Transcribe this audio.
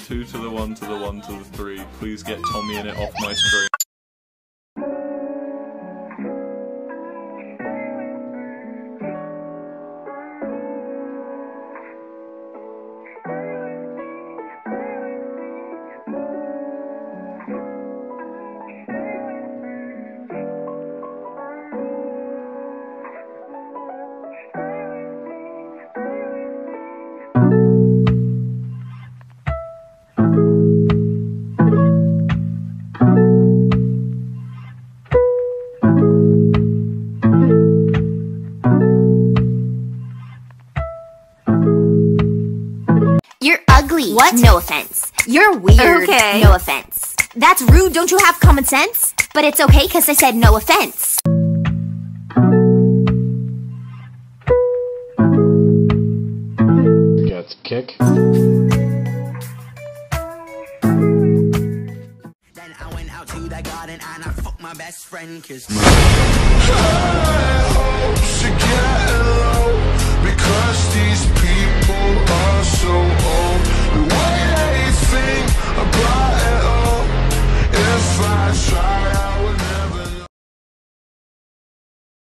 2 to the 1 to the 1 to the 3. Please get Tommy in it off my screen. You're ugly. What? No offense. You're weird. Okay. No offense. That's rude. Don't you have common sense? But it's okay because I said no offense. Gets kick. Then I went out to the garden and I fucked my best friend 'cause